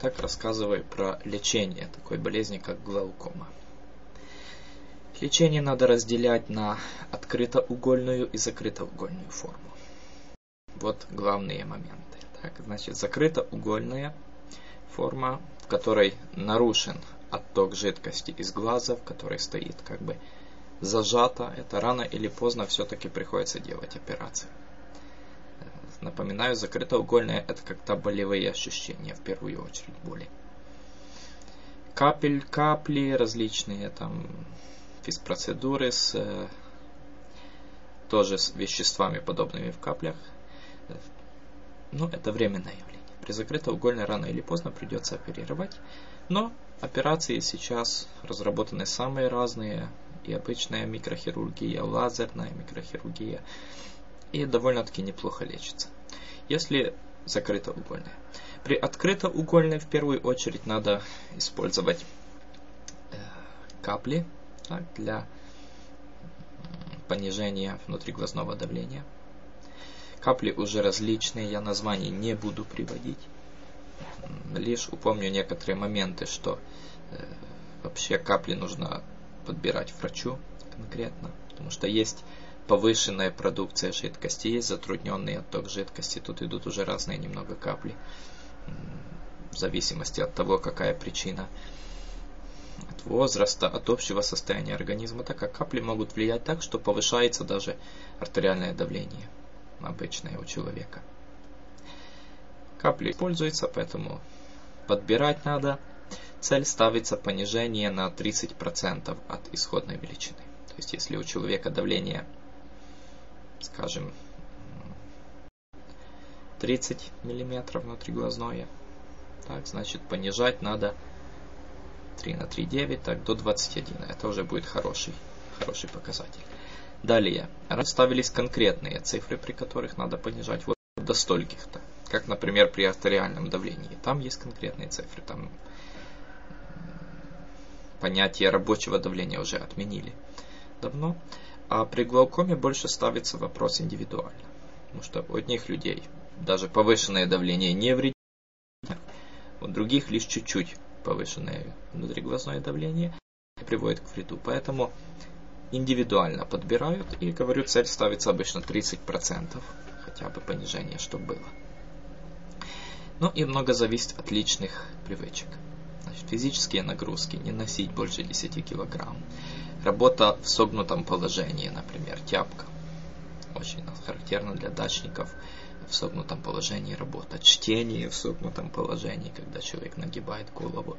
Так рассказываю про лечение такой болезни, как глаукома. Лечение надо разделять на открытоугольную и закрытоугольную форму. Вот главные моменты. Так, значит, закрытоугольная форма, в которой нарушен отток жидкости из глаза, в которой стоит как бы зажато, это рано или поздно все-таки приходится делать операцию. Напоминаю, закрытоугольная — это как-то болевые ощущения, в первую очередь боли. Капли различные, там физпроцедуры тоже с веществами, подобными в каплях. Но это временное явление. При закрытоугольной рано или поздно придется оперировать. Но операции сейчас разработаны самые разные. И обычная микрохирургия, лазерная микрохирургия. И довольно-таки неплохо лечится. Если закрытоугольная. При открытоугольной в первую очередь надо использовать капли, так, для понижения внутриглазного давления. Капли уже различные, я названий не буду приводить. Лишь упомню некоторые моменты, что вообще капли нужно подбирать врачу конкретно, потому что есть повышенная продукция жидкости, есть затрудненный отток жидкости, тут идут уже разные немного капли, в зависимости от того, какая причина, от возраста, от общего состояния организма, так как капли могут влиять так, что повышается даже артериальное давление обычное у человека. Капли используются, поэтому подбирать надо. Цель ставится понижение на 30% от исходной величины. То есть, если у человека давление, скажем, 30 мм внутриглазное, так, значит, понижать надо 3 на 3,9, так, до 21. Это уже будет хороший показатель. Далее, расставились конкретные цифры, при которых надо понижать вот до стольких-то. Как, например, при артериальном давлении. Там есть конкретные цифры. Там понятие рабочего давления уже отменили давно. А при глаукоме больше ставится вопрос индивидуально. Потому что у одних людей даже повышенное давление не вредит, у других лишь чуть-чуть повышенное внутриглазное давление приводит к вреду. Поэтому индивидуально подбирают. И, говорю, цель ставится обычно 30%. Хотя бы понижение, чтобы было. Ну и много зависит от личных привычек. Значит, физические нагрузки, не носить больше 10 кг. Работа в согнутом положении, например, тяпка. Очень характерно для дачников в согнутом положении работа. Чтение в согнутом положении, когда человек нагибает голову.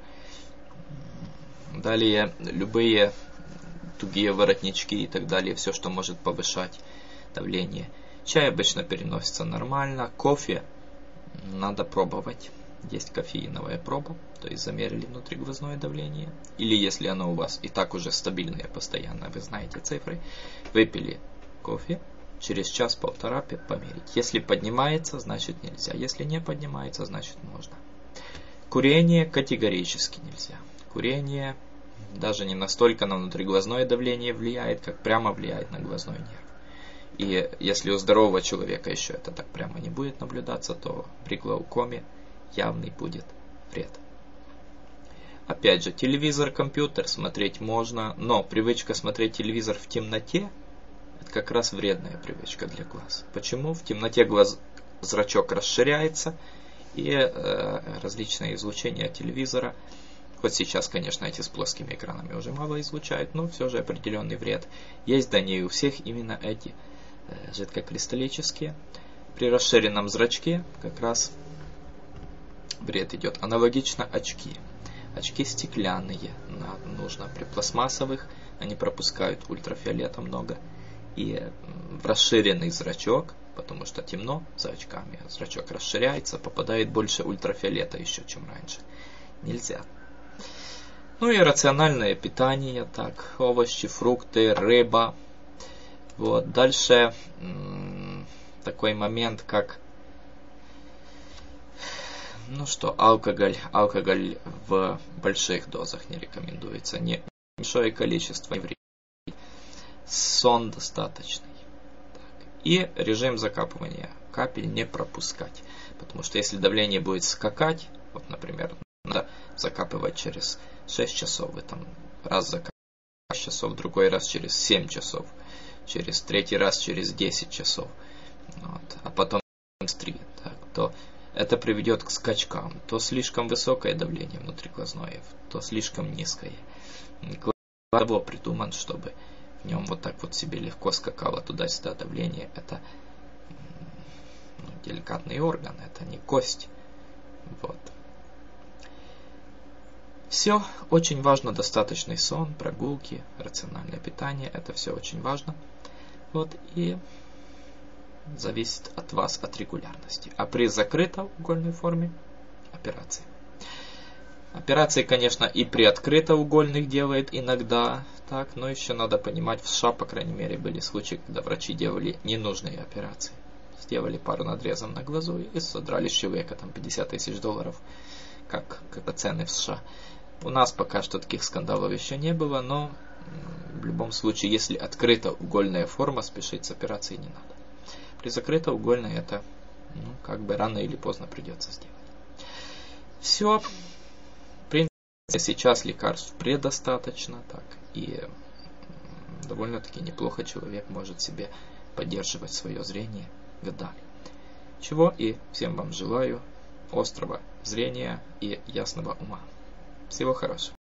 Далее, любые тугие воротнички и так далее, все, что может повышать давление. Чай обычно переносится нормально. Кофе надо пробовать. Есть кофеиновая проба, то есть замерили внутриглазное давление. Или если оно у вас и так уже стабильное постоянно, вы знаете цифры, выпили кофе, через час-полтора померить. Если поднимается, значит нельзя. Если не поднимается, значит можно. Курение категорически нельзя. Курение даже не настолько на внутриглазное давление влияет, как прямо влияет на глазной нерв. И если у здорового человека еще это так прямо не будет наблюдаться, то при глаукоме явный будет вред. Опять же, телевизор, компьютер смотреть можно, но привычка смотреть телевизор в темноте — это как раз вредная привычка для глаз. Почему? В темноте зрачок расширяется, и различные излучения телевизора, хоть сейчас, конечно, эти с плоскими экранами уже мало излучают, но все же определенный вред есть, да не у всех именно эти жидкокристаллические. При расширенном зрачке как раз вред идет. Аналогично очки. Очки стеклянные нужно. При пластмассовых они пропускают ультрафиолета много. И в расширенный зрачок, потому что темно за очками, зрачок расширяется, попадает больше ультрафиолета еще, чем раньше. Нельзя. Ну и рациональное питание. Так, овощи, фрукты, рыба. Вот. Дальше такой момент, как алкоголь. Алкоголь в больших дозах не рекомендуется. Небольшое количество не вредит. Сон достаточный. Так. И режим закапывания капель не пропускать. Потому что если давление будет скакать, вот, например, закапывать через 6 часов. Вы там раз закапываете 6 часов, другой раз через 7 часов, через третий раз через 10 часов, вот, а потом 3, так, то это приведет к скачкам. То слишком высокое давление внутриглазное, то слишком низкое. Глаз того придуман, чтобы в нем вот так вот себе легко скакало туда-сюда давление. Это деликатный орган, это не кость. Вот. Все очень важно, достаточный сон, прогулки, рациональное питание, это все очень важно. Вот, и зависит от вас, от регулярности. А при закрытоугольной форме операции. Операции, конечно, и при открытоугольных делают иногда, так, но еще надо понимать, в США, по крайней мере, были случаи, когда врачи делали ненужные операции. Сделали пару надрезов на глазу и содрали с человека там $50 тысяч, как цены в США. У нас пока что таких скандалов еще не было, но в любом случае, если открытоугольная форма, спешить с операцией не надо. При закрытоугольной это как бы рано или поздно придется сделать. Все. В принципе, сейчас лекарств предостаточно, так, и довольно-таки неплохо человек может себе поддерживать свое зрение годами. Чего и всем вам желаю: острого зрения и ясного ума. Всего хорошего.